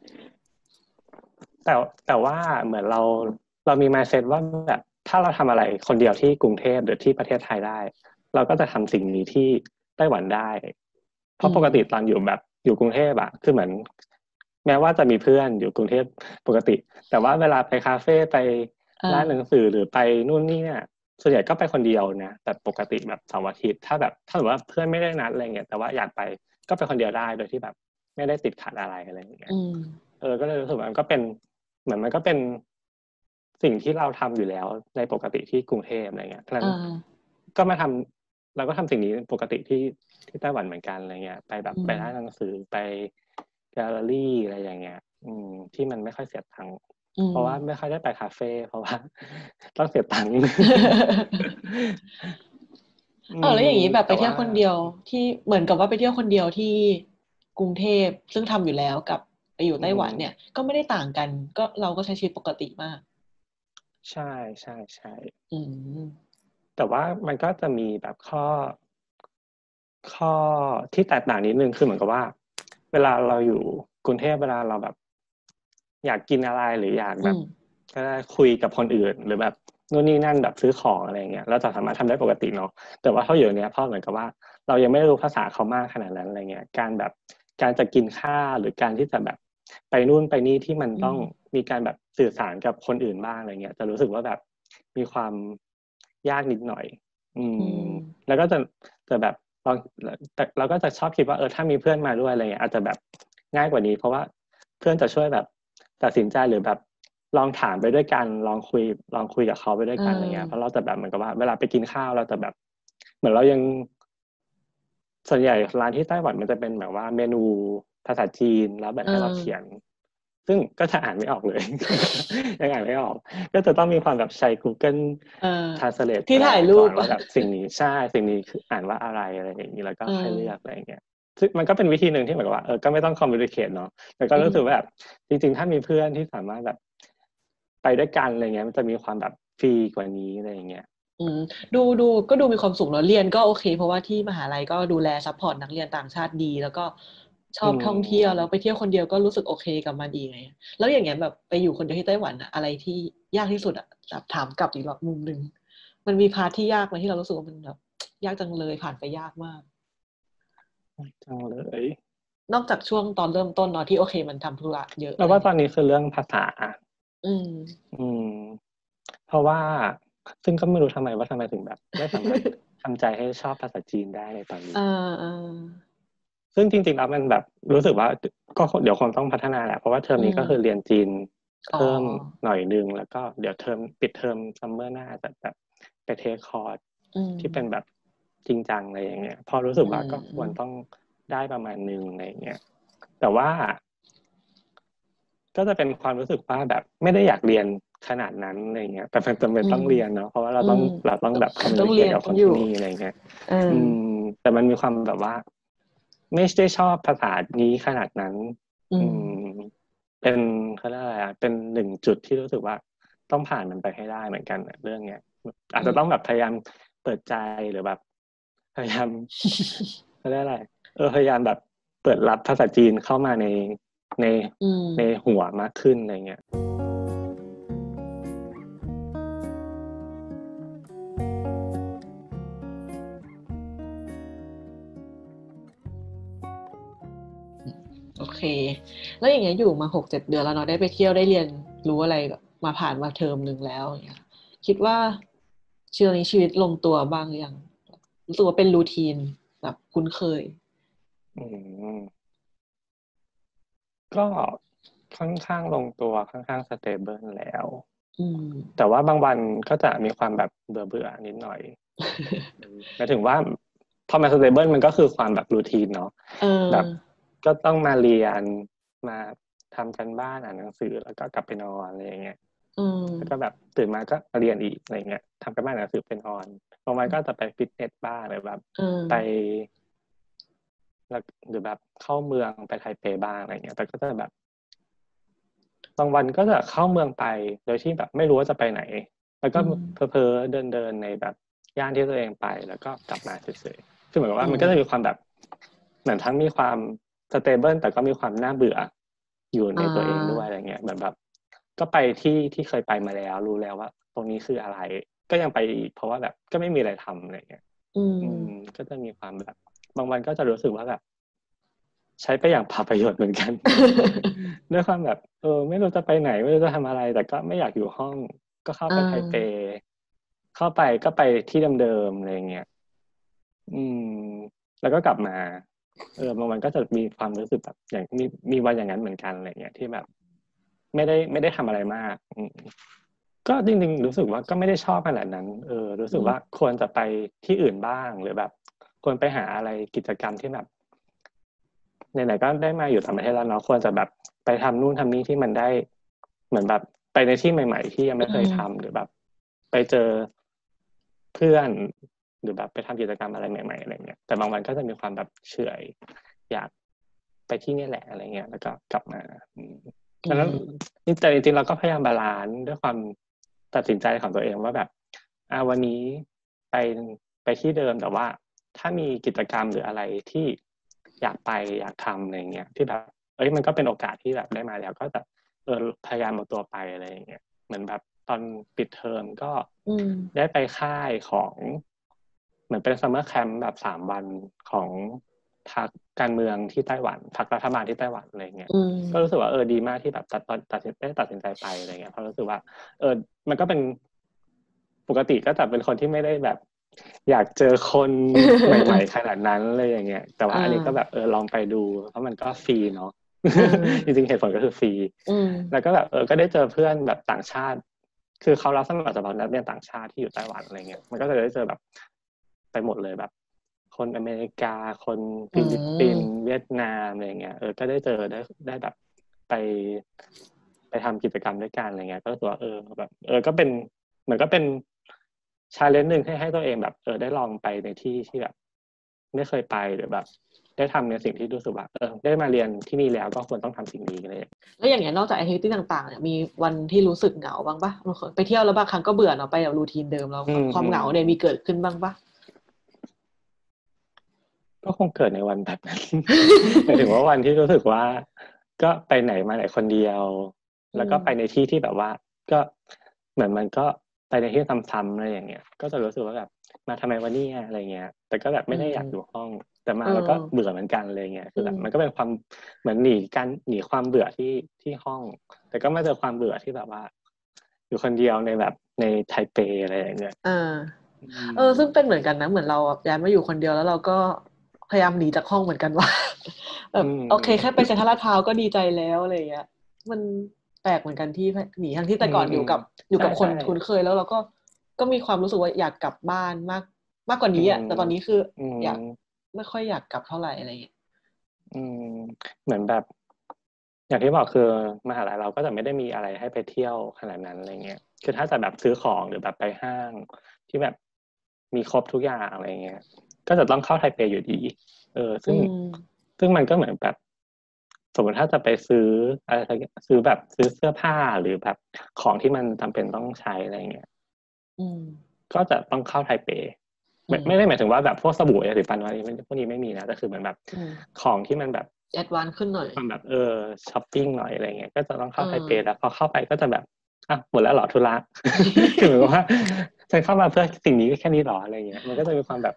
B: แต่ว่าเหมือนเรามี mindset ว่าแบบถ้าเราทำอะไรคนเดียวที่กรุงเทพหรือที่ประเทศไทยได้เราก็จะทำสิ่งนี้ที่ไต้หวันได้เพราะปกติตอนอยู่กรุงเทพอะคือเหมือนแม้ว่าจะมีเพื่อนอยู่กรุงเทพปกติแต่ว่าเวลาไปคาเฟ่ไปร้านหนังสือหรือไปนู่นนี่เนี่ยส่วนใหญ่ก็ไปคนเดียวนะแต่ปกติแบบเสาร์อาทิตย์ถ้าสมมติว่าเพื่อนไม่ได้นัดอะไรเงี้ยแต่ว่าอยากไปก็ไปคนเดียวได้โดยที่แบบไม่ได้ติดขัดอะไรอย่างเงี้ยก็เลยรู้สึกว่ามันก็เป็นเหมือนมันก็เป็นสิ่งที่เราทำอยู่แล้วในปกติที่กรุงเทพอะไรเงี้ยเพราะฉะนั้นก็มาทำเราก็ทำสิ่งนี้ปกติที่ไต้หวันเหมือนกันอะไรเงี้ยไปแบบไปร้านหนังสือไปแกลเลอรี่อะไรอย่างเงี้ยที่มันไม่ค่อยเสียตังค์เพราะว่าไม่ค่อยได้ไปคาเฟ่เพราะว่าต้องเสียตังค์
A: แล้วอย่างนี้แบบไปเที่ยวคนเดียวที่เหมือนกับว่าไปเที่ยวคนเดียวที่กรุงเทพซึ่งทำอยู่แล้วกับไปอยู่ไต้หวันเนี่ยก็ไม่ได้ต่างกันก็เราก็ใช้ชีวิตปกติมาก
B: ใช่แต่ว่ามันก็จะมีแบบข้อที่แตกต่างนิดนึงคือเหมือนกับว่าเวลาเราอยู่กรุงเทพเวลาเราแบบอยากกินอะไรหรืออยากแบบก็ได้คุยกับคนอื่นหรือแบบนู่นนี่นั่นแบบซื้อของอะไรเงี้ยเราจะสามารถทำได้ปกติเนาะแต่ว่าเท่าอยู่เนี้ยพ่อเหมือนกับว่าเรายังไม่รู้ภาษาเขามากขนาดนั้นอะไรเงี้ยการจะกินข้าวหรือการที่จะแบบไปนู่นไปนี่ที่มันต้องมีการแบบสื่อสารกับคนอื่นบ้างอะไรเงี้ยจะรู้สึกว่าแบบมีความยากนิดหน่อยแล้วก็จะแบบแต่เราก็จะชอบคิดว่าถ้ามีเพื่อนมาด้วยอะไรเงี้ยอาจจะแบบง่ายกว่านี้เพราะว่าเพื่อนจะช่วยแบบตัดสินใจหรือแบบลองถามไปด้วยกันลองคุยกับเขาไปด้วยกันอะไรเงี้ยเพราะเราจะแบบเหมือนกับว่าเวลาไปกินข้าวเราจะแบบเหมือนเรายังส่วนใหญ่ร้านที่ไต้หวันมันจะเป็นแบบว่าเมนูภาษาจีนแล้วแบบให้เราเขียนซึ่งก็จะอ่านไม่ออกเลย ยังอ่านไม่ออกก็จะต้องมีความแบบใช้ Google Translate
A: ที่
B: แปล
A: ถ่ายรูป
B: ก่อนว่าแบบสิ่งนี้สิ่งนี้คืออ่านว่าอะไรอย่างนี้แล้วก็ให้เลือกอะไรอย่างเงี้ยซึ่งมันก็เป็นวิธีหนึ่งที่เหมือนกับว่าก็ไม่ต้อง communicate เนาะแต่ก็รู้สึกว่าแบบจริงๆถ้ามีเพื่อนที่สามารถแบบไปด้วยกันอะไรเงี้ยมันจะมีความแบบฟรีกว่านี้อะไรอย่างเงี้ย
A: ดูก็ดูมีความสุขเนอะเรียนก็โอเคเพราะว่าที่มหาลัยก็ดูแลซัพพอร์ตนักเรียนต่างชาติดีแล้วก็ชอบท่องเที่ยวแล้วไปเที่ยวคนเดียวก็รู้สึกโอเคกับมันอีกไงแล้วอย่างเงี้ยแบบไปอยู่คนเดียวที่ไต้หวันอะอะไรที่ยากที่สุดอะแบบถามกลับอีกแบบมุมนึงมันมีพาร์ทที่ยากไหมที่เรารู้สึกว่ามันแบบยากจังเลยผ่านไปยากมาก
B: จังเลย
A: นอกจากช่วงตอนเริ่มต้นเนาะที่โอเคมันทำธุระเยอะ
B: แล้วว่าตอนนี้คือเรื่องภาษา
A: อืม
B: อืมเพราะว่าซึ่งก็ไม่รู้ทำไมถึงแบบไม่สามารถทำใจให้ชอบภาษาจีนได้ในตอนนี้
A: เออ
B: ซึ่งจริงๆแล้วมันแบบรู้สึกว่าก็เดี๋ยวคงต้องพัฒนาแหละเพราะว่าเทอมนี้ก็คือเรียนจีน
A: อ๋อ
B: เพิ่มหน่อยนึงแล้วก็เดี๋ยวปิดเทอมซัมเมอร์หน้าจะแบบไปเทคคอร์สที่เป็นแบบจริงจังอะไรอย่างเงี้ยพอรู้สึกว่าก็ควรต้องได้ประมาณนึงอะไรอย่างเงี้ยแต่ว่าก็จะเป็นความรู้สึกว่าแบบไม่ได้อยากเรียนขนาดนั้นอะไรเงี้ยแต่จำเป็นต้องเรียนเนาะเพราะว่าเราต้องแบบคอมมิว
A: ต้อง
B: นิเค
A: เรียน
B: ชกับคน
A: อยู่
B: ที่นี่อะไรเงี้ย
A: เออ
B: แต่มันมีความแบบว่าไม่ได้ชอบภาษานี้ขนาดนั้นอืมเป็นเขาเรียกอะไรเป็นหนึ่งจุดที่รู้สึกว่าต้องผ่านมันไปให้ได้เหมือนกันเรื่องเนี้ยอาจจะต้องแบบพยายามเปิดใจหรือแบบพยายามเขาเรียกอะไรพยายามแบบเปิดรับภาษาจีนเข้ามาในในหัวมากขึ้นอะไรเงี้ย
A: โอเคแล้วอย่างเงี้ยอยู่มา6-7 เดือนแล้วเนาะได้ไปเที่ยวได้เรียนรู้อะไรแบบมาผ่านมาเทอมนึงแล้วอย่างเงี้ยคิดว่าชีวิตลงตัวบ้างหรือยังรู้สึกว่าเป็นรูทีนแบบคุ้นเคย
B: อืม ก็ค่อนข้างลงตัวค่อนข้างสเตเบิลแล้วแต่ว่าบางวันก็จะมีความแบบเบื่อเบื่อนิดหน่อยหมายถึงว่าพอมาสเตเบิลมันก็คือความแบบรูทีนเนาะแบบก็ต้องมาเรียนมาทำกันบ้านอ่านหนังสือแล้วก็กลับไปนอนอะไรอย่างเงี้ยแล้วก็แบบตื่นมาก็มาเรียนอีกอะไรเงี้ยทำกันบ้านอ่านหนังสือไปนอนบางวันก็จะไปฟิตเนสบ้างหรือแบบไปแล้วหรือแบบเข้าเมืองไปไทเปบ้างอะไรเงี้ยแต่ก็จะแบบ บางวันก็จะเข้าเมืองไปโดยที่แบบไม่รู้ว่าจะไปไหนแล้วก็เพ้อๆเดินในแบบย่านที่ตัวเองไปแล้วก็กลับมาเฉยๆคือเหมือนกับว่ามันก็จะมีความแบบเหมือนทั้งมีความสเตเบิลแต่ก็มีความน่าเบื่ออยู่ในตัวเองด้วยอะไรเงี้ยเหมือนแบบก็ไปที่เคยไปมาแล้วรู้แล้วว่าตรงนี้คืออะไรก็ยังไปอีกเพราะว่าแบบก็ไม่มีอะไรทำอะไรเงี้ยก็จะมีความแบบบางวันก็จะรู้สึกว่าแบบใช้ไปอย่างเปล่าประโยชน์เหมือนกัน ด้วยความแบบไม่รู้จะไปไหนไม่รู้จะทำอะไรแต่ก็ไม่อยากอยู่ห้องก็เข้าไปไทเปเข้าไปก็ไปที่เดิมๆอะไรเงี้ยอืมแล้วก็กลับมาบางวันก็จะมีความรู้สึกแบบอย่างมีวันอย่างนั้นเหมือนกันอะไรเงี้ยที่แบบไม่ได้ทำอะไรมากก็จริงๆรู้สึกว่าก็ไม่ได้ชอบขนาดนั้นรู้สึกว่าควรจะไปที่อื่นบ้างหรือแบบควรไปหาอะไรกิจกรรมที่แบบไหนๆก็ได้มาอยู่ต่างประเทศแล้วเนาะควรจะแบบไปทำนู่นทำนี่ที่มันได้เหมือนแบบไปในที่ใหม่ๆที่ยังไม่เคยทำหรือแบบไปเจอเพื่อนหรือแบบไปทำกิจกรรมอะไรใหม่ๆอะไรเงี้ยแต่บางวันก็จะมีความแบบเฉยอยากไปที่นี่แหละอะไรเงี้ยแล้วก็กลับมาแล้วแต่จริงๆเราก็พยายามบาลานซ์ด้วยความตัดสินใจของตัวเองว่าแบบวันนี้ไปไปที่เดิมแต่ว่าถ้ามีกิจกรรมหรืออะไรที่อยากไปอยากทำอะไรเงี้ยที่แบบมันก็เป็นโอกาสที่แบบได้มาแล้วก็จะพยายามเอาตัวไปอะไรอย่างเงี้ยเหมือนแบบตอนปิดเทอมก็ได้ไปค่ายของเหมือนเป็นซัมเมอร์แคมป์แบบ3 วันของพรรคการเมืองที่ไต้หวันพรรครัฐบาลที่ไต้หวันอะไรเงี้ยก็รู้สึกว่าดีมากที่แบบตัดสินใจไปอะไรเงี้ยเพราะรู้สึกว่ามันก็เป็นปกติก็จะเป็นคนที่ไม่ได้แบบอยากเจอคนใหม่ๆขนาดนั้นเลยอย่างเงี้ยแต่ว่าอันนี้ก็แบบลองไปดูเพราะมันก็ฟรีเนาะจริงๆเหตุผลก็คือฟรีแล้วก็แบบก็ได้เจอเพื่อนแบบต่างชาติคือเขารับสมัครเฉพาะนักเรียนต่างชาติที่อยู่ไต้หวันอะไรเงี้ยมันก็จะได้เจอแบบไปหมดเลยแบบคนอเมริกาคนฟิลิปปินส์เวียดนามอะไรเงี้ยก็ได้เจอได้แบบไปทำกิจกรรมด้วยกันอะไรเงี้ยก็รู้สึกว่าแบบก็เป็นเหมือนก็เป็นชาเลนจ์หนึ่งให้ตัวเองแบบได้ลองไปในที่ที่แบบไม่เคยไปหรือแบบได้ทำในสิ่งที่รู้สึกว่าได้มาเรียนที่นี่แล้วก็ควรต้องทำสิ่งนี้เลย
A: แล้วอย่างเงี้ยนอกจากแอคทิวิตี้ต่างๆเนี่ยมีวันที่รู้สึกเหงาบ้างปะบางคนไปเที่ยวแล้วบางครั้งก็เบื่อเนาะไปแบบรูทีนเดิมแล้วความเหงาเนี่ยมีเกิดขึ้นบ้างปะ
B: ก็คงเกิดในวันแบบนั้น หมายถึงว่าวันที่รู้สึกว่าก็ไปไหนมาไหนคนเดียวแล้วก็ไปในที่ที่แบบว่าก็เหมือนมันก็ไปในที่ซ้ำๆอะไรอย่างเงี้ยก็จะรู้สึกว่าแบบมาทำไมวันนี้อะไรเงี้ยแต่ก็แบบไม่ได้อยากอยู่ห้องแต่มาแล้วก็เบื่อเหมือนกันอะไรเงี้ยคือแบบมันก็เป็นความเหมือนหนีความเบื่อที่ห้องแต่ก็ไม่เจอความเบื่อที่แบบว่าอยู่คนเดียวในแบบในไทเปอะไรอย่างเงี้ย
A: ซึ่งเป็นเหมือนกันนะเหมือนเราย้ายมาอยู่คนเดียวแล้วเราก็พยายามหนีจากห้องเหมือนกันว่าแบบโอเคแค่ไปเซ็นทรัลลาดพร้าวก็ดีใจแล้วอะไรอย่างเงี้ยมันแปลกเหมือนกันที่หนีทั้งที่แต่ก่อนอยู่กับคนคุ้นเคยแล้วเราก็มีความรู้สึกว่าอยากกลับบ้านมากกว่านี้อ่ะแต่ตอนนี้คืออยากไม่ค่อยอยากกลับเท่าไหร่อะไรอย่างเงี้ย
B: เหมือนแบบอย่างที่บอกคือมหาลัยเราก็จะไม่ได้มีอะไรให้ไปเที่ยวขนาดนั้นอะไรเงี้ยคือถ้าจะแบบซื้อของหรือแบบไปห้างที่แบบมีครบทุกอย่างอะไรเงี้ยก็จะต้องเข้าไทเปอยู่ดีซึ่งมันก็เหมือนแบบสมมติถ้าจะไปซื้ออะไรซื้อแบบซื้อเสื้อผ้าหรือแบบของที่มันจำเป็นต้องใช้อะไรเงี้ยก็จะต้องเข้าไทเปไม่ได้หมายถึงว่าแบบพวกสบู่ยาสีฟันอะไรพวกนี้ไม่มีนะแต่คือเหมือนแบบของที่มันแบบ
A: แอดวานซ์ขึ้นหน่อย
B: ความแบบช้อปปิ้งหน่อยอะไรเงี้ยก็จะต้องเข้าไทเปแล้วพอเข้าไปก็จะแบบหมดแล้วเหรอธุระ คือเหมือนว่าฉันเข้ามาเพื่อสิ่งนี้แค่นี้หรออะไรเงี้ยมันก็จะมีความแบบ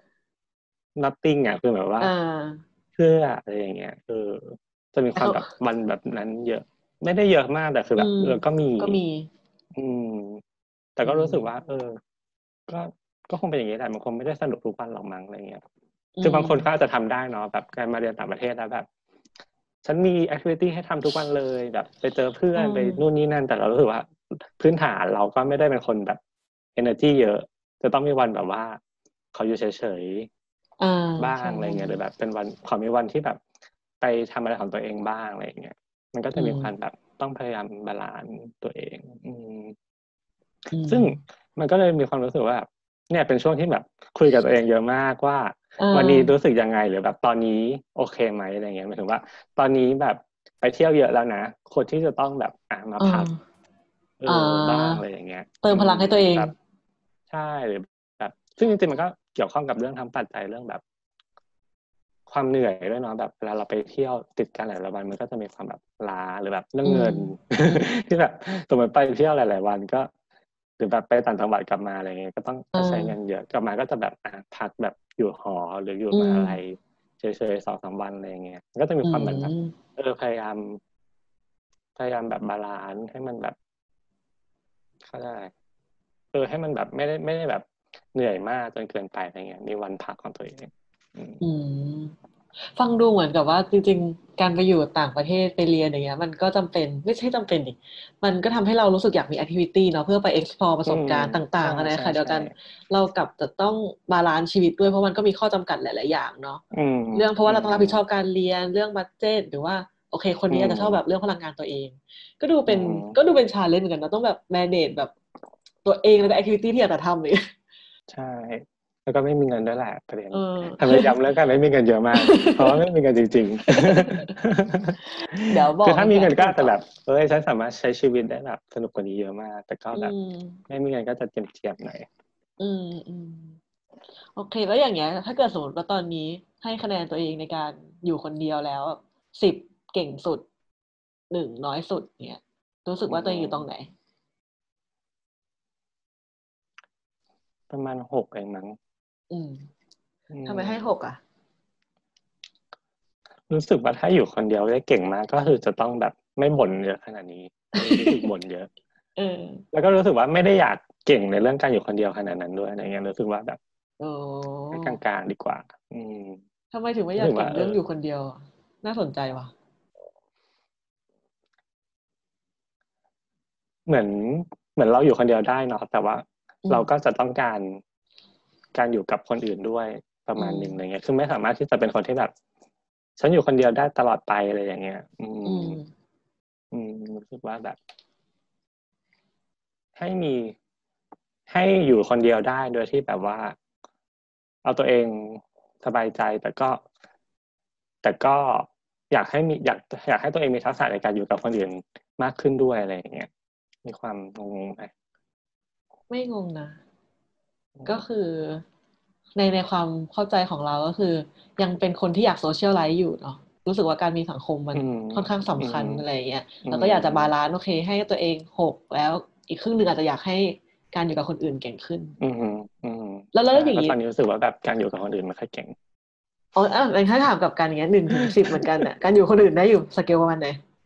B: nothing อ่ะคือแบบว่าเพื่ออะไรอย่างเงี้ยจะมีความแบบวันแบบนั้นเยอะไม่ได้เยอะมากแต่คือแบบก็มีอืมแต่ก็รู้สึกว่าก็ก็คงเป็นอย่างนี้แหละมันคงไม่ได้สนุกทุกวันหรอกมั้งอะไรเงี้ยคือบางคนก็อาจจะทำได้เนาะแบบการมาเรียนต่างประเทศแล้วแบบฉันมีแอคทิวิตี้ให้ทำทุกวันเลยแบบไปเจอเพื่อนไปนู่นนี่นั่นแต่เรารู้สึกว่าพื้นฐานเราก็ไม่ได้เป็นคนแบบ energy เยอะจะต้องมีวันแบบว่าเขาอยู่เฉยๆบ้างอะไรเงี้ยหรือแบบเป็นวันขอมีวันที่แบบไปทำอะไรของตัวเองบ้างอะไรเงี้ยมันก็จะมีความแบบต้องพยายามบาลานซ์ตัวเองซึ่งมันก็เลยมีความรู้สึกว่าเนี่ยเป็นช่วงที่แบบคุยกับตัวเองเยอะมากว่าวันนี้รู้สึกยังไงหรือแบบตอนนี้โอเคไหมอะไรเงี้ยหมายถึงว่าตอนนี้แบบไปเที่ยวเยอะแล้วนะคนที่จะต้องแบบมาพักบ้างอะไรอย่างเงี้ย
A: เติมพลังให้ตัวเอง
B: แบบใช่หรือแบบซึ่งจริงๆมันก็เกี่ยวข้องกับเรื่องทั้งปัจจัยเรื่องแบบความเหนื่อยด้วยเนาะแบบเวลาเราไปเที่ยวติดกันหลายๆวันมันก็จะมีความแบบล้าหรือแบบเรื่องเงินที่แบบสมมติไปเที่ยวหลายๆวันก็หรือแบบไปต่างจังหวัดกลับมาอะไรเงี้ยก็ต้องใช้เงินเยอะกลับมาก็จะแบบพักแบบอยู่หอหรืออยู่มหาลัยเฉยๆ2-3 วันอะไรเงี้ยมันก็จะมีความเหมือนแบบพยายามแบบบาลานซ์ให้มันแบบเขาได้ให้มันแบบไม่ได้แบบเหนื่อยมากจนเกินไปอะไรเงี้ยมีวันพักของตัวเอง
A: ฟังดูเหมือนกับว่าจริงๆการไปอยู่ต่างประเทศไปเรียนอย่างเงี้ยมันก็จำเป็นไม่ใช่จำเป็นดิมันก็ทำให้เรารู้สึกอยากมีแอคทิวิตี้เนาะเพื่อไป explore ประสบการณ์ต่างๆอะไรค่ะเดียวกันเรากลับจะต้องบาลานซ์ชีวิตด้วยเพราะมันก็มีข้อจำกัดหลายๆอย่างเนาะเรื่องเพราะว่าเราต้องรับผิดชอบการเรียนเรื่องบัดเจ็ตหรือว่าโอเคคนนี้อาจจะชอบแบบเรื่องพลังงานตัวเองก็ดูเป็นชาเลนจ์เหมือนกันนะต้องแบบ manage แบบตัวเองแล้วก็แอคทิวิตี้ที่อยากจะทำเลย
B: ใช่แล้วก็ไม่มีเงินด้วยแหละประเด็นทำให้ย้ำเรื่องการไม่มีเงินเยอะมากเพราะว่าไม่มีเงินจริงๆ
A: เดี๋ยวบ
B: คื
A: อก
B: อถ้ามีเงินก็อาจจะ
A: ก่อน
B: แบบฉันสามารถใช้ชีวิตได้แบบสนุกกว่านี้เยอะมากแต่ก็แบบไม่มีเงินก็จะเจียมๆหน่อย
A: อืมอืมโอเคแล้วอย่างเงี้ยถ้าเกิดสมมติว่าตอนนี้ให้คะแนนตัวเองในการอยู่คนเดียวแล้ว10เก่งสุด1น้อยสุดเนี่ยรู้สึกว่าตัวเองอยู่ตรงไหน
B: ประมาณ6เองมั้ง
A: อืมทำไมให้6อ่ะ
B: รู้สึกว่าถ้าอยู่คนเดียวได้เก่งมากก็คือจะต้องแบบไม่บ่นเยอะขนาดนี้รู้สึกบ่นเยอะแล้วก็รู้สึกว่าไม่ได้อยากเก่งในเรื่องการอยู่คนเดียวขนาดนั้นด้วยอะไรเงี้ยรู้สึกว่าแบบให้กลางๆดีกว่า
A: ทำไมถึงไม่อ
B: รู้สึกว่า
A: ยากเก่งเรื่องอยู่คนเดียวน่าสนใจว่ะ
B: เหมือนเหมือนเราอยู่คนเดียวได้เนาะแต่ว่าเราก็จะต้องการอยู่กับคนอื่นด้วยประมาณหนึ่งอะไรเงี้ยคือไม่สามารถที่จะเป็นคนที่แบบฉันอยู่คนเดียวได้ตลอดไปอะไรอย่างเงี้ยรู้สึกว่าแบบให้ให้อยู่คนเดียวได้โดยที่แบบว่าเอาตัวเองสบายใจแต่ก็อยากให้ตัวเองมีทักษะในการอยู่กับคนอื่นมากขึ้นด้วยอะไรอย่างเงี้ยมีความงงไหม
A: ไม่งงนะก็คือในความเข้าใจของเราก็คือยังเป็นคนที่อยากโซเชียลไลฟ์อยู่เนาะรู้สึกว่าการมีสังคมมันค่อนข้างสำคัญอะไรอย่างเงี้ยแล้วก็อยากจะบาลานซ์โอเคให้ตัวเอง6แล้วอีกครึ่งหนึ่งอาจจะอยากให้การอยู่กับคนอื่นเก่งขึ้นแล้วอย่างนี้
B: ตอนนี้รู้สึกว่าแบบการอยู่กับคนอื่นไม่ค่อยเก่ง
A: อ๋อถ้าถามกับการอย่างเงี้ย1 ถึง 10เหมือนกันอ่ะการอยู่คนอื่นได้อยู่สเกลประมาณไหน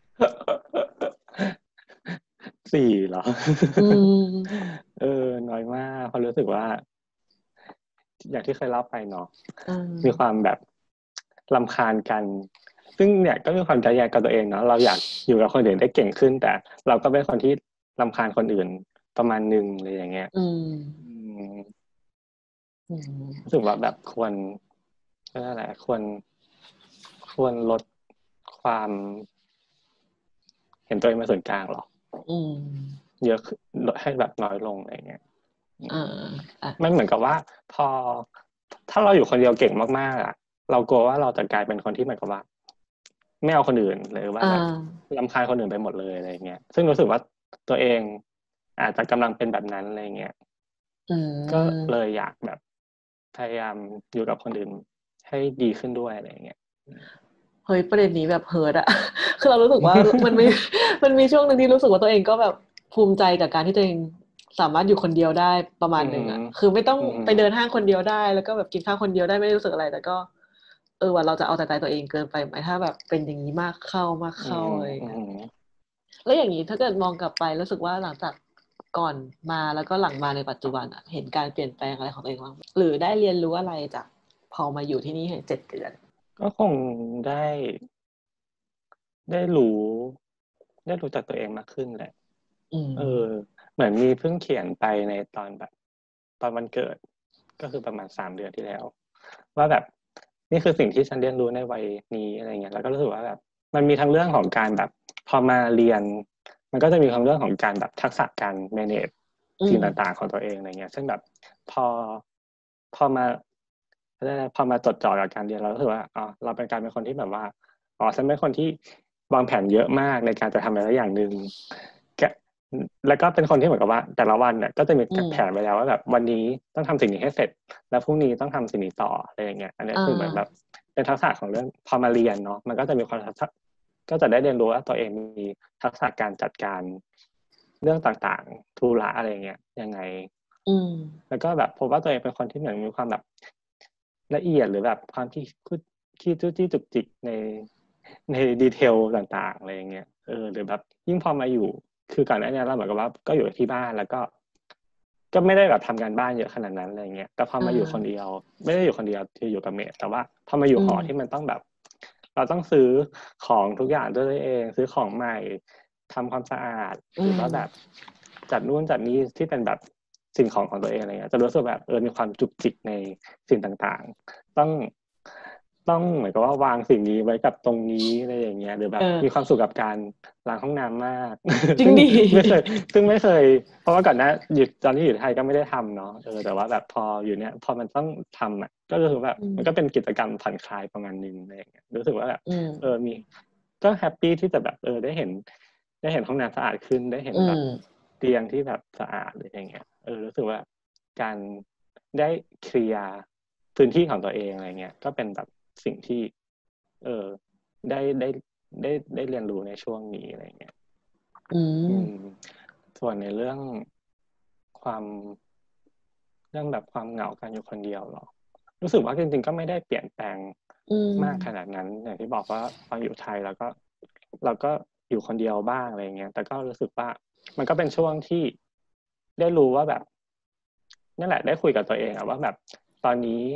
B: 4เหรอ
A: อืม
B: น้อยมากเพราะรู้สึกว่าอย่างที่เคยเล่าไปเนาะ
A: อื
B: มีความแบบรำคาญกันซึ่งเนี่ยก็มีความใจแยกกับตัวเองเนาะเราอยากอยู่กับคนอื่นได้เก่งขึ้นแต่เราก็เป็นคนที่รำคาญคนอื่นประมาณนึงเลยอย่างเงี้ย
A: อืม
B: อืม
A: อื
B: รู้สึก
A: ม
B: ว่าแบบก็นั่นแหละควรลดความเห็นตัวเองเป็นส่วนกลางหรอ
A: อืม
B: เยอะขึ้นให้แบบน้อยลงอะไรเงี้ย
A: อ่าอ่ะ
B: มันเหมือนกับว่าพอถ้าเราอยู่คนเดียวเก่งมากๆอ่ะเรากลัวว่าเราจะกลายเป็นคนที่เหมือนกับว่าไม่เอาคนอื่นหรือว่า
A: อ่
B: แบบ
A: า
B: รำคาญคนอื่นไปหมดเลยอะไรเงี้ยซึ่งรู้สึกว่าตัวเองอาจจะกำลังเป็นแบบนั้นอะไรเงี้ย
A: อื
B: ก็
A: ม
B: เลยอยากแบบพยายามอยู่กับคนอื่นให้ดีขึ้นด้วยอะไรเงี้ย
A: เฮ้ยประเด็นนี้แบบเฮิร์ตอะคือเรารู้สึกว่ามันไม่มันมีช่วงหนึ่งที่รู้สึกว่าตัวเองก็แบบภูมิใจกับการที่ตัวเองสามารถอยู่คนเดียวได้ประมาณหนึ่งอะคือไม่ต้องไปเดินห้างคนเดียวได้แล้วก็แบบกินข้าวคนเดียวได้ไม่ได้รู้สึกอะไรแต่ก็ว่าเราจะเอาแต่ใจตัวเองเกินไปไหมถ้าแบบเป็นอย่างนี้มากเข้าอะไรอย่างเงี้ยแล้วอย่างนี้ถ้าเกิดมองกลับไปรู้สึกว่าหลังจากก่อนมาแล้วก็หลังมาในปัจจุบันอะเห็นการเปลี่ยนแปลงอะไรของตัวเองบ้างไหมหรือได้เรียนรู้อะไรจากพอมาอยู่ที่นี่เห็น7 เดือน
B: ก็คงได้ได้รู้ได้รู้จักตัวเองมากขึ้นแหละ
A: อื
B: เออ
A: ม
B: เหมือนมีเพิ่งเขียนไปในตอนแบบตอนวันเกิดก็คือประมาณ3 เดือนที่แล้วว่าแบบนี่คือสิ่งที่ฉันเรียนรู้ในวัยนี้อะไรเงี้ยแล้วก็รู้สึกว่าแบบมันมีทั้งเรื่องของการแบบพอมาเรียนมันก็จะมีทั้งเรื่องของการแบบทักษะการ manage
A: อืม
B: สิ่งต่างๆของตัวเองอะไรเงี้ยซึ่งแบบพอพอมาพอมาจดจ่อกับการเรียนเรารู้สึกว่าอ๋อเราเป็นการเป็นคนที่แบบว่าอ๋อฉันเป็นคนที่วางแผนเยอะมากในการจะทำอะไรอย่างหนึ่งแกแล้วก็เป็นคนที่เหมือนกับว่าแต่ละวันเนี่ยก็จะมี
A: อืม
B: แผนไว้แล้วว่าแบบวันนี้ต้องทำสิ่งนี้ให้เสร็จแล้วพรุ่งนี้ต้องทำสิ่งนี้ต่ออะไรอย่างเงี้ยอันนี้
A: อ่
B: คือเหมือนแบบ
A: า
B: เป็นทักษะของเรื่องพอมาเรียนเนาะมันก็จะมีความทักษะก็จะได้เรียนรู้ว่าตัวเองมีทักษะการจัดการเรื่องต่างๆธุระอะไรเงี้ยยังไง
A: อืม
B: แล้วก็แบบพบว่าตัวเองเป็นคนที่เหมือนมีความแบบละเอียดหรือแบบความที่จู้จี้จุกจิกในดีเทลต่างๆอะไรอย่างเงี้ยหรือแบบยิ่งพอมาอยู่คือก่อนหน้านี้เราเหมือนกับว่าก็อยู่ที่บ้านแล้วก็ไม่ได้แบบทำงานบ้านเยอะขนาดนั้นอะไรเงี้ยแต่พอ
A: อ่
B: มาอยู่คนเดี
A: า
B: ยวไม่ได้อยู่คนเดียวที่อยู่กับเมทแต่ว่าพอมาอยู่
A: อื
B: หอที่
A: ม
B: มันต้องแบบเราต้องซื้อของทุกอย่างด้วยตัวเองซื้อของใหม่ทำความสะอาด
A: อืม
B: หรือว่าแบบจัดนู่นจัดนี้ที่เป็นแบบสิ่งของตัวเองอะไรเงี้ยจะรู้สึกแบบมีความจุกจิกในสิ่งต่างๆต้องเหมือนกับว่าวางสิ่งนี้ไว้กับตรงนี้อะไรอย่างเงี้ยหรือแบบมีความสุขกับการล้างห้องน้ำมาก ซึ่ง
A: จริงดิ
B: ไม่เคยซึ่งไม่เคยเพราะว่าก่อนหน้าตอนที่อยู่ไทยก็ไม่ได้ทำเนาะแต่ว่าแบบพออยู่เนี้ยพอมันต้องทำอ่ะก็รู้สึกแบบ
A: อืม
B: มันก็เป็นกิจกรรมผ่อนคลายประมาณนึงอะไรอย่างเงี้ยรู้สึกว่าแบบ
A: อืม
B: มีก็แฮปปี้ที่จะแบบได้เห็นห้องน้ำสะอาดขึ้นได้เห็น
A: อื
B: แบบ
A: ม
B: เตียงที่แบบสะอาดหรืออย่างเงี้ยรู้สึกว่าการได้เคลียร์พื้นที่ของตัวเองอะไรเงี้ยก็เป็นแบบสิ่งที่เออได้ได้ได้เรียนรู้ในช่วงนี้อะไรเงี้ย
A: อื
B: อืม
A: ม
B: ส่วนในความเรื่องแบบความเหงาการอยู่คนเดียวหรอรู้สึกว่าจริงๆก็ไม่ได้เปลี่ยนแปลง
A: อืม
B: มากขนาดนั้นอย่างที่บอกว่าตอนอยู่ไทยแล้วก็เราก็อยู่คนเดียวบ้างอะไรเงี้ยแต่ก็รู้สึกว่ามันก็เป็นช่วงที่ได้รู้ว่าแบบนั่นแหละได้คุยกับตัวเองอะว่าแบบตอนนี้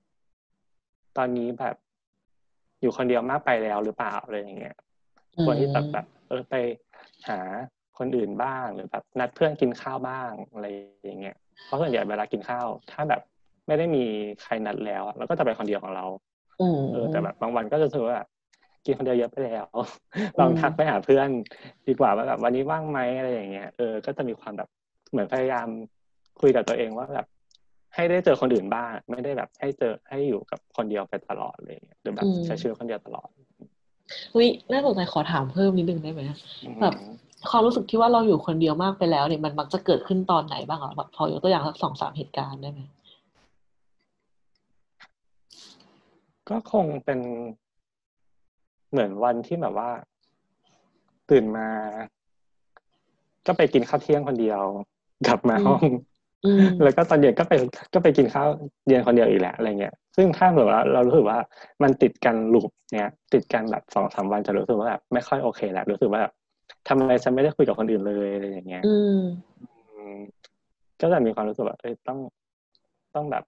B: แบบอยู่คนเดียวมากไปแล้วหรือเปล่าอะไรอย่างเงี้ย
A: อื
B: ควรที่จะแบบ
A: ม
B: ไปหาคนอื่นบ้างหรือแบบนัดเพื่อนกินข้าวบ้างอะไรอย่างเงี้ยเพราะส่วนใหญ่เวลากินข้าวถ้าแบบไม่ได้มีใครนัดแล้วเราก็จะไปคนเดียวของเรา
A: อื
B: แต่แบบ
A: ม
B: บางวันก็จะรู้สึกว่ากินคนเดียวเยอะไปแล้ว
A: อื
B: ลองทักไป
A: ม
B: หาเพื่อนดีกว่าว่าแบบวันนี้ว่างไหมอะไรอย่างเงี้ยก็จะมีความแบบเหมือนพยายามคุยกับตัวเองว่าแบบให้ได้เจอคนอื่นบ้างไม่ได้แบบให้อยู่กับคนเดียวไปตลอดเลยหรือแบ
A: อื
B: บ
A: ม
B: ใช้ชีวิตคนเดียวตลอด
A: อุ้ยน่าสนใจขอถามเพิ่มนิดนึงได้ไหม
B: อื
A: แบบ
B: ม
A: ความรู้สึกที่ว่าเราอยู่คนเดียวมากไปแล้วเนี่ยมันมักจะเกิดขึ้นตอนไหนบ้างอ่ะแบบพอยกตัวอย่างสัก2-3 เหตุการณ์ได้ไหม
B: ก็คงเป็นเหมือนวันที่แบบว่าตื่นมาก็ไปกินข้าวเที่ยงคนเดียวกลับมาห้องแล้วก็ตอนเย็นก็ไปกินข้าวเย็นคนเดียวอีกแหละอะไรเงี้ยซึ่งถ้าแบบว่าเรารู้สึกว่ามันติดกันลูปเนี้ยติดกันแบบ2-3 วันจะรู้สึกว่าแบบไม่ค่อยโอเคแล้วรู้สึกว่าแบบทำไมฉันไม่ได้คุยกับคนอื่นเลยอะไรอย่างเงี้ยก็จะมีความรู้สึกว่าต้องแบบ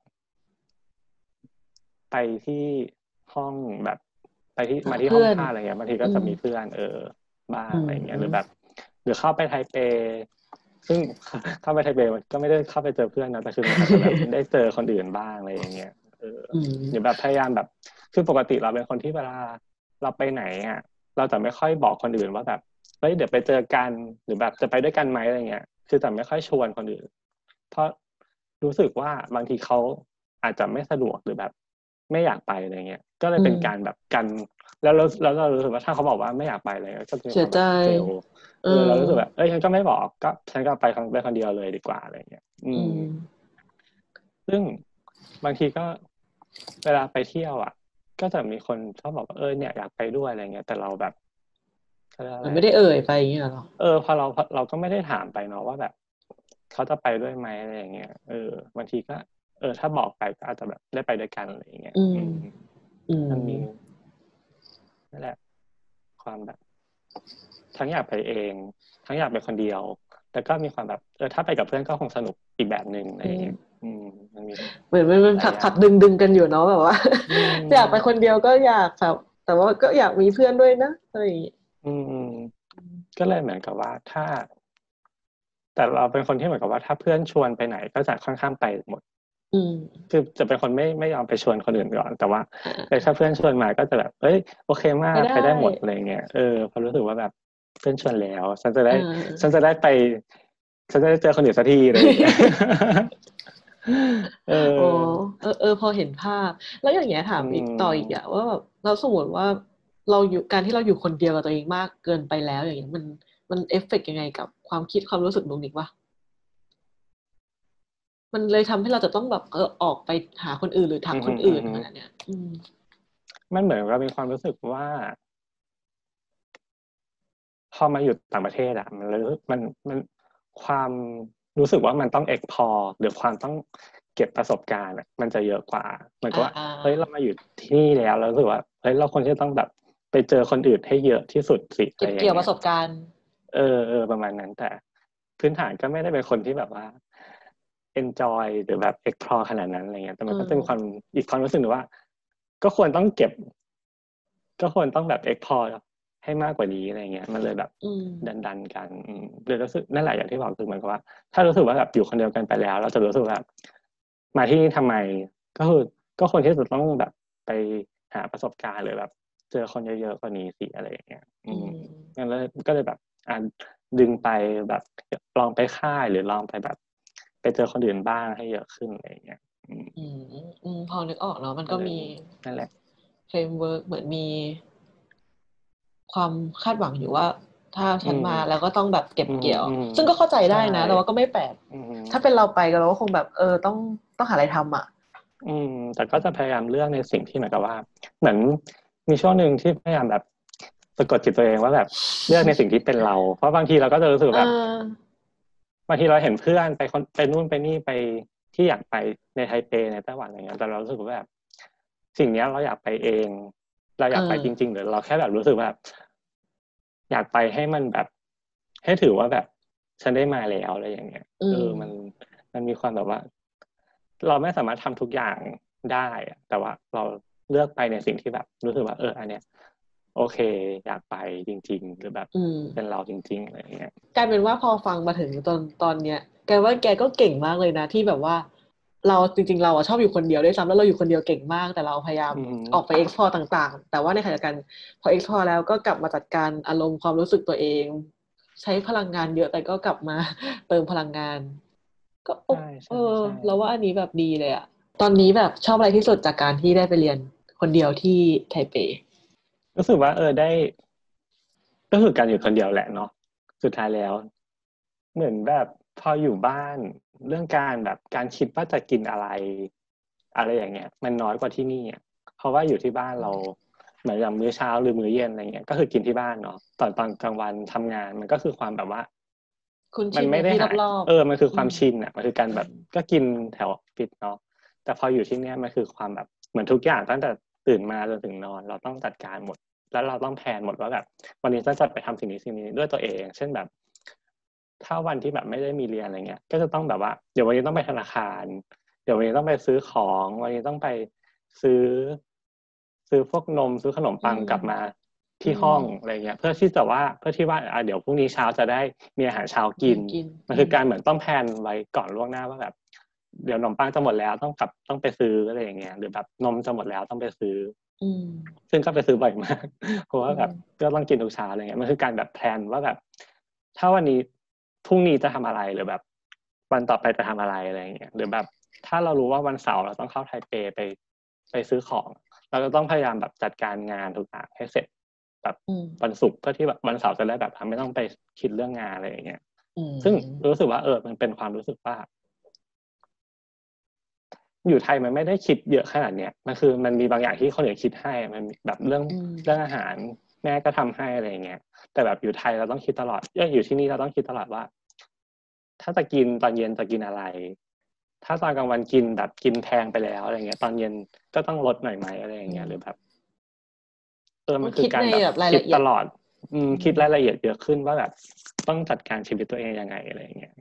B: ไปที่ห้องแบบไปที่มาที่ห้องท่าอะไรเงี้ยบางทีก็จะมีเพื่อนบ้างอะไรเงี้ยหรือแบบหรือเข้าไปไทเปซึ่งเข้าไปไทเปมันก็ไม่ได้เข้าไปเจอเพื่อนนะแต่คือมันอาจจะแบบได้เจอคนอื่นบ้างอะไรอย่างเงี้ยหรือแบบพยายามแบบคือปกติเราเป็นคนที่เวลาเราไปไหนอ่ะเราจะไม่ค่อยบอกคนอื่นว่าแบบเฮ้ยเดี๋ยวไปเจอกันหรือแบบจะไปด้วยกันไหมอะไรเงี้ยคือจะไม่ค่อยชวนคนอื่นเพราะรู้สึกว่าบางทีเขาอาจจะไม่สะดวกหรือแบบไม่อยากไปอะไรเงี้ยก็เลยเป็นการแบบกันแล้วเรารู้สึกว่าถ้าเขาบอกว่าไม่อยากไปอะไรก็จะมีความแบบเฟลเรารู้สึกแบบฉันก็ไม่บอกก็ฉันก็ไปคนเดียวเลยดีกว่าอะไรเงี้ยซึ่งบางทีก็เวลาไปเที่ยวอ่ะก็จะมีคนชอบบอกว่าเนี่ยอยากไปด้วยอะไรเงี้ยแต่เราแบบ
A: มันไม่ได้เอ่ยไปอย่างเงี้ยหรอ
B: พอเราก็ไม่ได้ถามไปเนาะว่าแบบเขาจะไปด้วยไหมอะไรอย่างเงี้ยบางทีก็ถ้าบอกไปก็อาจจะแบบได้ไปด้วยกันอะไรอย่างเงี้ยมันมีนั่นแหละความแบบทั้งอยากไปเองทั้งอยากไปคนเดียวแต่ก็มีความแบบถ้าไปกับเพื่อนก็คงสนุกอีกแบบนึงอะไรอย่างเงี้ยมันมี
A: เหมือนมันขัดดึงกันอยู่เนาะแบบว่าอยากไปคนเดียวก็อยากครับแต่ว่าก็อยากมีเพื่อนด้วยนะอะไรอย่างงี้
B: ก็เลยเหมือนกับว่าแต่เราเป็นคนที่เหมือนกับว่าถ้าเพื่อนชวนไปไหนก็จะค่อนข้างไปหมดคือจะเป็นคนไม่ยอมไปชวนคนอื่นก่อนแต่ว่าถ้าเพื่อนชวนมาก็จะแบบโอเคมากไปได้หมดอะไรเงี้ยพอรู้สึกว่าแบบเพื่อนชวนแล้วฉันจะได้ไปฉันจะได้เจอคนอื่นสักทีอะไรอย่างเงี้ย
A: พอเห็นภาพแล้วอย่างเงี้ยถามอีกต่ออีกอะว่าแบบเราสมมติว่าเราอยู่การที่เราอยู่คนเดียวกับตัวเองมากเกินไปแล้วอย่างเงี้ยมันเอฟเฟกต์ยังไงกับความคิดความรู้สึกนุ๊กนิกวะมันเลยทำให้เราจะต้องแบบออกไปหาคนอื่นหรือทักคนอื่นขนาดเนี้ย
B: มันเหมือนเรามีความรู้สึกว่าพอมาอยู่ต่างประเทศอ่ะมันความรู้สึกว่ามันต้องexploreหรือความต้องเก็บประสบการณ์มันจะเยอะกว่าเหมือนกับว่าเรามาอยู่ที่นี่แล้วรู้สึกว่าเราควรที่จะต้องแบบไปเจอคนอื่นให้เยอะที่สุดสิอะไรอย่างเงี้ย
A: เกี่ยวประสบการณ์
B: ประมาณนั้นแต่พื้นฐานก็ไม่ได้เป็นคนที่แบบว่า enjoy หรือแบบ explore ขนาดนั้นอะไรเงี้ยแต่มันก็จะมีความอีกความรู้สึกหนึ่งว่าก็ควรต้องเก็บก็ควรต้องแบบ explore ให้มากกว่านี้อะไรเงี้ยมันเลยแบบดันกันเลยรู้สึกนั่นแหละอย่างที่บอกคือเหมือนกับว่าถ้ารู้สึกว่าแบบอยู่คนเดียวกันไปแล้วเราจะรู้สึกแบบมาที่นี่ทำไมก็ควรที่จะต้องแบบไปหาประสบการณ์หรือแบบเจอคนเยอะๆกว่านี้สิอะไรอย่างเงี้ยงั้นเลยก็เลยแบบดึงไปแบบลองไปค่ายหรือลองไปแบบไปเจอคนอื่นบ้างให้เยอะขึ้นอะไรอย่างเงี้ย
A: พอนึกออกเนาะมันก็มี
B: นั่นแหละ
A: เฟรมเวิร์กเหมือนมีความคาดหวังอยู่ว่าถ้าฉันมาแล้วก็ต้องแบบเก็บเกี่ยวซึ่งก็เข้าใจได้นะแต่ว่าก็ไม่แปลกถ้าเป็นเราไปเราก็คงแบบต้องหาอะไรทำอ่ะ
B: แต่ก็จะพยายามเลือกในสิ่งที่เหมือนกับว่าเหมือนมีช่วงหนึ่งที่พยายามแบบสะกดจิตตัวเองว่าแบบเลือกในสิ่งที่เป็นเราเพราะบางทีเราก็จะรู้สึกแบบบางทีเราเห็นเพื่อนไปนู่นไปนี่ไปที่อยากไปในไทเปในไต้หวันอะไรเงี้ยแต่เรารู้สึกว่าแบบสิ่งนี้เราอยากไปเองเราอยากไปจริงๆหรือเราแค่แบบรู้สึกแบบอยากไปให้มันแบบให้ถือว่าแบบฉันได้มาแล้วอะไรอย่างเงี้ยมันมีความแบบว่าเราไม่สามารถทำทุกอย่างได้แต่ว่าเราเลือกไปในสิ่งที่แบบรู้สึกว่าอันเนี้ยโอเคอยากไปจริงๆหรือแบบเป็นเราจริงๆอะไรอย่างเงี้ย
A: กลายเป็นว่าพอฟังมาถึงตอนเนี้ยแกว่าแกก็เก่งมากเลยนะที่แบบว่าเราจริงๆเราชอบอยู่คนเดียวด้วยซ้ำแล้วเราอยู่คนเดียวเก่งมากแต่เราพยายามออกไป explore ต่างๆแต่ว่าในขณะเดียวกันพอ explore แล้วก็กลับมาจัดการอารมณ์ความรู้สึกตัวเองใช้พลังงานเยอะแต่ก็กลับมาเติมพลังงานก็
B: ใช่
A: เราว่าอันนี้แบบดีเลยอะตอนนี้แบบชอบอะไรที่สุดจากการที่ได้ไปเรียนคนเดียวที่ไทเป
B: รู้สึกว่าได้ก็คือการอยู่คนเดียวแหละเนาะสุดท้ายแล้วเหมือนแบบพออยู่บ้านเรื่องการแบบการคิดว่าจะกินอะไรอย่างเงี้ยมันน้อยกว่าที่นี่พราะว่าอยู่ที่บ้านเราเหมือนอย่างมื้อเช้าหรือมื้อเย็นอะไรเงี้ยก็คือกินที่บ้านเนาะตอนกลางวันทำงานมันก็คือความแบบว่า
A: คุณ
B: มั
A: ชินใน
B: นไม่ได้หาย
A: ที่รอบ
B: มันคือความ
A: ๆ
B: ชินอ่ะมันคือการแบบก็กินแถวออฟฟิศเนาะแต่พออยู่ที่เนี้ยมันคือความแบบเหมือนทุกอย่างตั้งแต่ตื่นมาจนถึงนอนเราต้องจัดการหมดแล้วเราต้องแพลนหมดว่าแบบวันนี้จะไปทำสิ่งนี้ด้วยตัวเองเช่นแบบถ้าวันที่แบบไม่ได้มีเรียนอะไรเงี้ยก็จะต้องแบบว่าเดี๋ยววันนี้ต้องไปธนาคารเดี๋ยววันนี้ต้องไปซื้อของวันนี้ต้องไปซื้อพวกนมซื้อขนมปังกลับมาที่ห้องอะไรเงี้ยเพื่อที่ว่าเดี๋ยวพรุ่งนี้เช้าจะได้มีอาหารเช้ากินมันคือการเหมือนต้องแพลนไว้ก่อนล่วงหน้าว่าแบบเดี๋ยวขนมปังจะหมดแล้วต้องไปซื้ออะไรอย่างเงี้ยหรือแบบนมจะหมดแล้วต้องไปซื้อซึ่งก็ไปซื้อบ่อยมากเพราะว่าแบบก็ต้องกินทุกเช้าอะไรเงี้ยมันคือการแบบแพลนว่าแบบถ้าวันนี้พรุ่งนี้จะทำอะไรหรือแบบวันต่อไปจะทำอะไรอะไรเงี้ยหรือแบบถ้าเรารู้ว่าวันเสาร์เราต้องเข้าไทเปไปซื้อของเราจะต้องพยายามแบบจัดการงานทุกอย่างให้เสร็จแบบวันศุกร์เพื่อที่แบบวันเสาร์จะได้แบบไม่ต้องไปคิดเรื่องงานอะไรอย่างเงี้ยซึ่งรู้สึกว่ามันเป็นความรู้สึกว่าอยู่ไทยมันไม่ได้คิดเยอะขนาดเนี้ยมันมีบางอย่างที่คนอื่นคิดให้มันแบบเรื่องอาหารแม่ก็ทำให้อะไรอย่างเงี้ยแต่แบบอยู่ไทยเราต้องคิดตลอดอยู่ที่นี่เราต้องคิดตลอดว่าถ้าจะกินตอนเย็นจะกินอะไรถ้าตอนกลางวันกินแบบกินแพงไปแล้วอะไรเงี้ยตอนเย็นก็ต้องลดหน่อยไหมอะไรอย่างเงี้ยหรือแบบมันคือการแบบคิดตลอดคิดรายละเอียดเยอะขึ้นว่าแบบต้องจัดการชีวิตตัวเองยังไงอะไรอย่างเงี้ย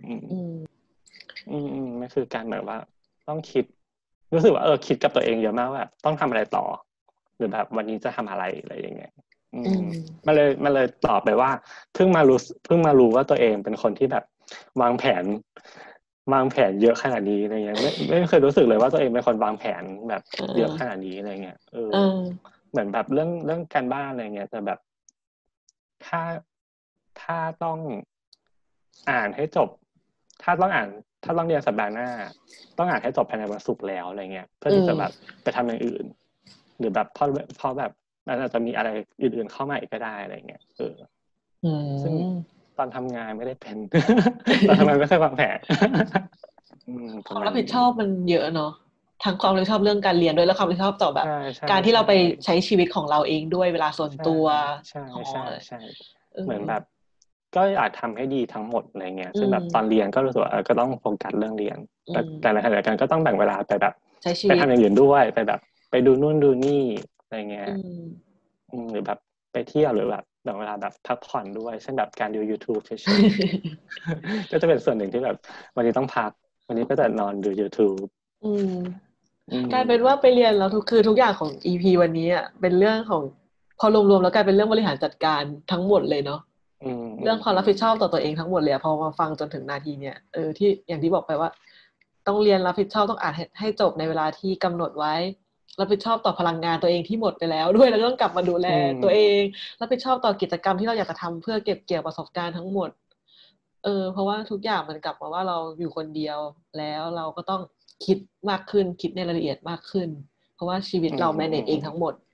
B: มันคือการแบบว่าต้องคิดรู้สึกว่าคิดกับตัวเองเยอะมากว่าแบบต้องทำอะไรต่อหรือแบบวันนี้จะทำอะไรอะไรอย่างเงี้ยมันเลยตอบไปว่าเพิ่งมารู้ว่าตัวเองเป็นคนที่แบบวางแผนเยอะขนาดนี้อะไรเงี้ยไม่เคยรู้สึกเลยว่าตัวเองเป็นคนวางแผนแบบเยอะขนาดนี้อะไรเงี้ยเหมือนแบบเรื่องการบ้านอะไรเงี้ยแต่แบบถ้าต้องอ่านให้จบถ้าต้องอ่านถ้าต้องเรียนสัปดาห์หน้าต้องอ่านให้จบภายในวันศุกร์แล้วอะไรเงี้ยเพื่อที่จะแบบไปทำอย่างอื่นหรือแบบพอแบบมันอาจจะมีอะไรอื่นๆเข้ามาอีกก็ได้อะไรเงี้ยซึ่งตอนทำงานไม่ได้เป็น ตอนทำงานไม่เคยวางแผน
A: ความรับผิดชอบมันเยอะเนาะทั้งความรับผิดชอบเรื่องการเรียนด้วยแล้วความรับผิดชอบต่อแบบการที่เราไปใช้ชีวิตของเราเองด้วยเวลาส่วนตัว
B: ใช่เหมือนแบบก็อยากทำให้ดีทั้งหมดอะไรเงี้ยซึ่งแบบตอนเรียนก็รู้สึกว่าก็ต้องโฟกัสเรื่องเรียนแต่ในขณะเดียวกันก็ต้องแบ่งเวลาไปแบบไปทำอย่างอื่นด้วยไปแบบไปดูนู่นดูนี่อะไรเงี้ยหรือแบบไปเที่ยวหรือแบบแบ่งเวลาแบบพักผ่อนด้วยเช่นแบบการดู YouTube เฉยๆก็จะเป็นส่วนหนึ่งที่แบบวันนี้ต้องพักวันนี้ก็จะนอนดู YouTube
A: กลายเป็นว่าไปเรียนแล้วทุกอย่างของ EP วันนี้อ่ะเป็นเรื่องของพอรวมๆแล้วกลายเป็นเรื่องบริหารจัดการทั้งหมดเลยเนาะเรื่องความรับผิดชอบต่อตัวเองทั้งหมดเลยพอมาฟังจนถึงนาทีเนี่ยที่อย่างที่บอกไปว่าต้องเรียนรับผิดชอบต้องอ่านให้จบในเวลาที่กำหนดไว้รับผิดชอบต่อพลังงานตัวเองที่หมดไปแล้วด้วยแล้วก็ต้องกลับมาดูแลตัวเองรับผิดชอบต่อกิจกรรมที่เราอยากจะทำเพื่อเก็บเกี่ยวประสบการณ์ทั้งหมดเพราะว่าทุกอย่างมันกลับมาว่าเราอยู่คนเดียวแล้วเราก็ต้องคิดมากขึ้นคิดในรายละเอียดมากขึ้นเพราะว่าชีวิตเรา manage เองทั้งหมด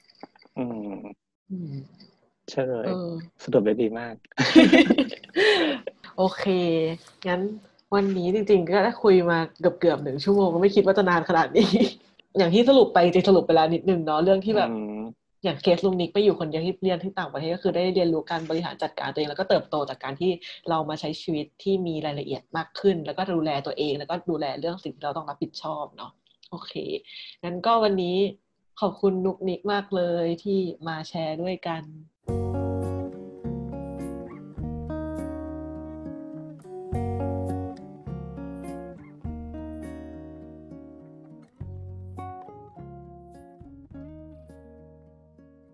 B: ใช่เลยสรุปได้ดีมาก
A: โอเคงั้นวันนี้จริงๆก็ได้คุยมาเกือบ1 ชั่วโมงก็ไม่คิดว่าจะนานขนาดนี้ อย่างที่สรุปไปจะสรุปไปแล้วนิดนึงเนาะเรื่องที่แบบอย่างเคสลุงนิกไปอยู่คนเดียวที่เรียนที่ต่างประเทศก็คือได้เรียนรู้การบริหารจัดการตัวเองแล้วก็เติบโตจากการที่เรามาใช้ชีวิตที่มีรายละเอียดมากขึ้นแล้วก็ดูแลตัวเองแล้วก็ดูแลเรื่องสิ่งที่เราต้องรับผิดชอบเนาะโอเคงั้นก็วันนี้ขอบคุณนุกนิกมากเลยที่มาแชร์ด้วยกัน